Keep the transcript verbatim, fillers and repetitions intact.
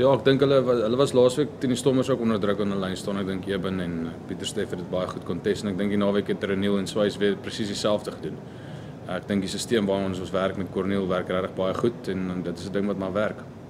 Ja, ek dink hulle wa- hulle was laasweek teen die Stormers ook onder druk aan die lyn staan. Ek dink Eben en Pieter Steff het dit baie goed kontes en ek dink die naweek het Reniel en Swys weer presies dieselfde gedoen. Ek dink die stelsel waarna ons ons werk met Corneel werk regtig baie goed en dit is 'n ding wat maar werk.